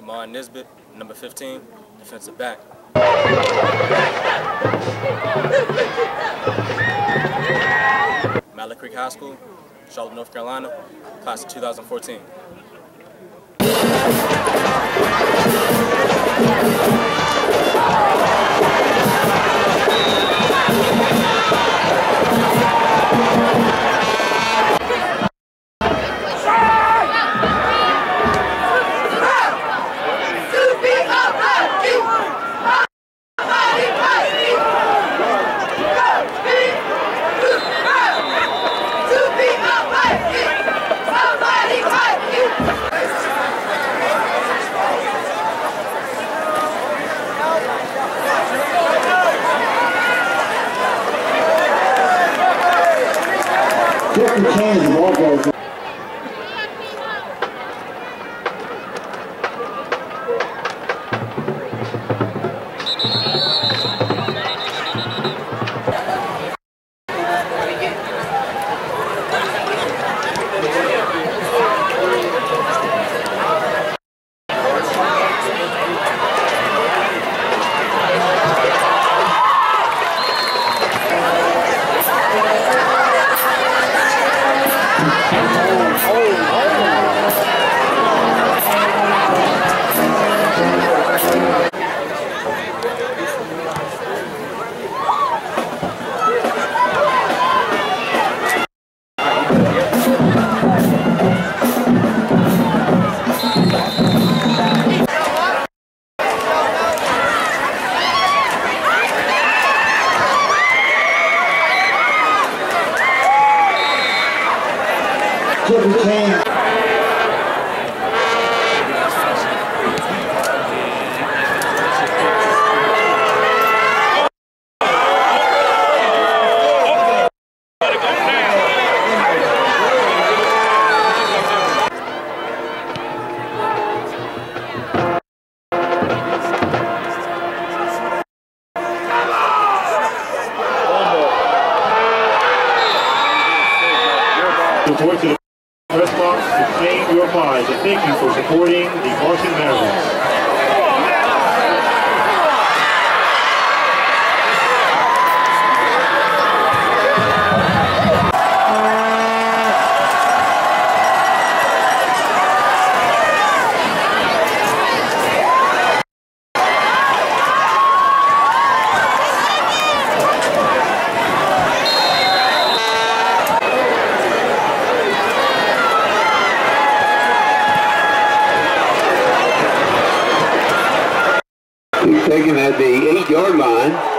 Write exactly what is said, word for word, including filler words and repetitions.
Iman Nisbett, number fifteen, defensive back. Mallard Creek High School, Charlotte, North Carolina, class of two thousand fourteen. Different change of all goals. Different change. Report to the press box to claim your prize, and thank you for supporting the Marching Mavericks. Taken at the eight-yard line.